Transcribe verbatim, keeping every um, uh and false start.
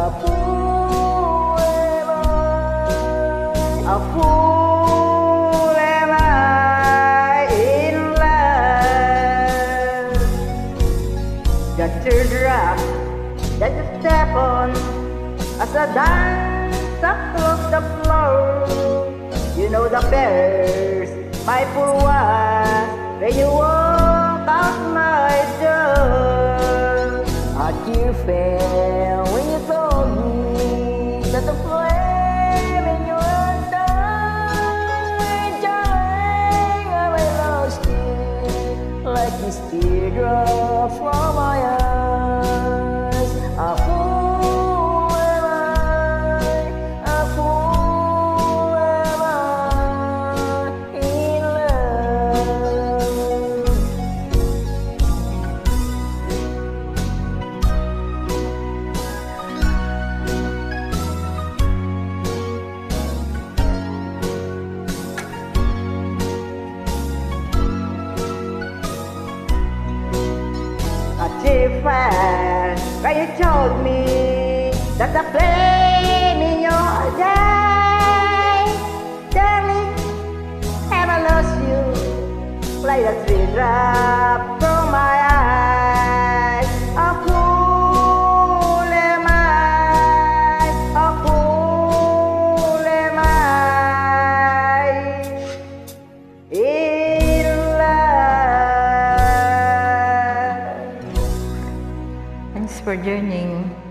fool am I, a fool am I in love. The teardrop that you step on as a dance across the floor. You know the bears, my poor one, when you walk out my door. A tear fell when you told me that the flame in your eyes died. Darling, have I lost you like this teardrop from my eyes. A fool am I, a fool am I in love. A tear fell when you told me that the flame in your eyes. Darling, have I lost you like a teardrop from my eyes? A fool am I, a fool am I in love. Thanks for joining.